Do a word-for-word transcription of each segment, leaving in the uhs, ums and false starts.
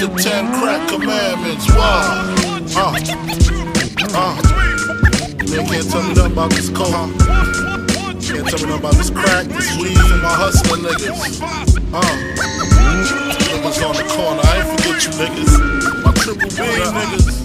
the ten crack commandments. Wow. Uh. Uh. Man can't tell me nothing about this coke. Can't tell me nothing about this crack, this weed, and my hustling niggas. Uh. Niggas on the corner, I ain't forget you niggas. My triple B niggas.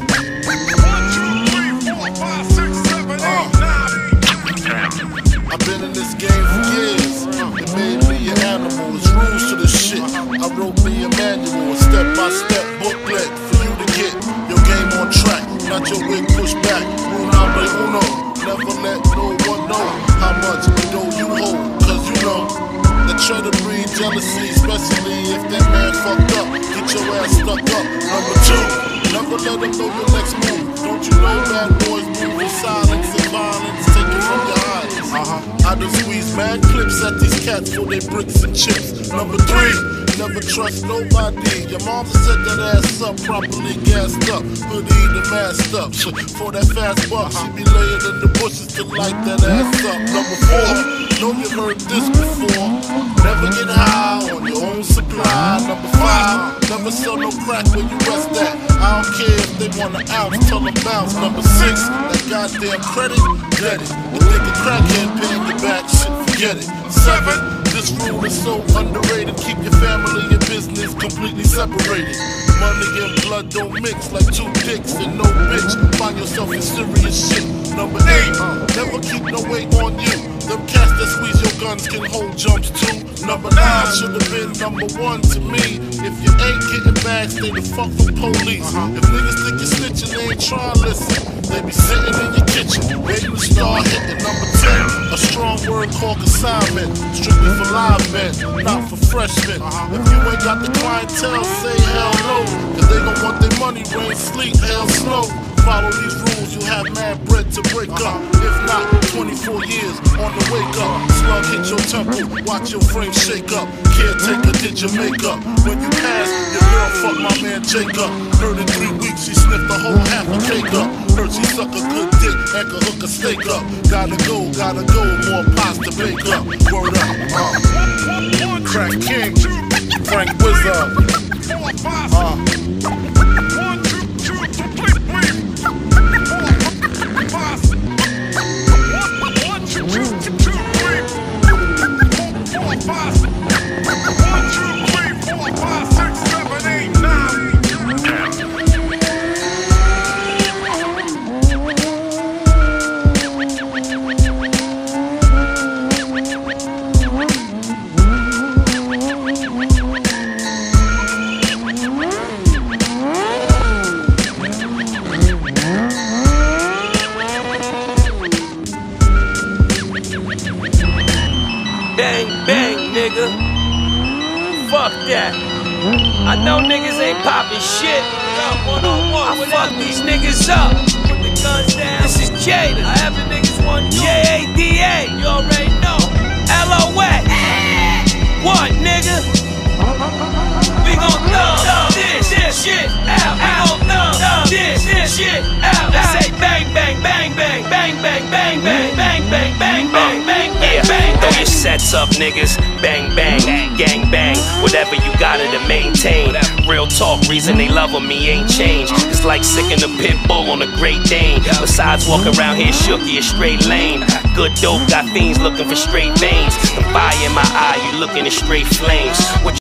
I've been in this game for years. It made me an animal. It's rules to this shit. I wrote me a manual, a step-by-step booklet for you to get your game on track. Not your wig pushed back. Rule number uno. Never let no one know how much dough you hold. Cause you know that try to breed jealousy, especially if that man fucked up. Get your ass stuck up. Number two, never let them know your next move. Don't you know bad boys move in silence and violence? Take it from your eyes. Uh-huh. I done squeeze mad clips at these cats for their bricks and chips. Number three, never trust nobody. Your mom set that ass up, properly gassed up, hoodie the masked up. For that fast buck, she be laying in the bushes to light that ass up. Number four, know you heard this before. Never get high on your own supply. Number five, never sell no crack where you rest at. I don't care if they want an ounce, tell them bounce. Number six, that goddamn credit, get it. The nigga crackhead paying you back, shit, forget it. Seven, this rule is so underrated. Keep your family and business completely separated. Money and blood don't mix like two dicks and no bitch. Find yourself in serious shit. Number eight, never keep no weight on you. Them cats that squeeze your guns can hold jumps too. Number nine should have been number one to me. If you ain't getting back, stay the fuck from police. If niggas think you're snitching, they ain't trying to listen. They be sitting in your kitchen, waiting to start hitting. Number ten, a strong word called consignment. Strictly for live men, not for freshmen. If you ain't got the clientele, say hell no. Cause they gon' want their money, rain, sleep, hell, snow. Follow these rules, you have mad bread to break up. If not, twenty-four years on the wake up. Slug hit your temple, watch your frame shake up. Caretaker did your makeup. When you pass, your girl fuck my man Jacob. Heard in three weeks she sniffed the whole half a cake up. Heard she suck a good dick and could hook a steak up. Gotta go, gotta go, more pots to bake up. Word up, uh. Crack King, Frank Wizard. Uh. Bang, bang, nigga. Fuck that. I know niggas ain't poppin' shit. I fuck these niggas up. Put the guns down. This is Jada. I have the niggas one J A D A. You already know. L O X. What, nigga? We gon' thumb this, this shit out. We gon' thumb this, this shit out. I say bang, bang, bang, bang, bang, bang, bang, bang, bang, bang, bang, bang, bang, bang, bang. Throw your sets up, niggas. Bang, bang, gang, bang. Whatever you got to maintain. Real talk, reason they loving me ain't changed. It's like sicking a pit bull on a Great Dane. Besides, walk around here shook, you a straight lane. Good dope, got fiends looking for straight veins. The fire in my eye, you looking at straight flames. What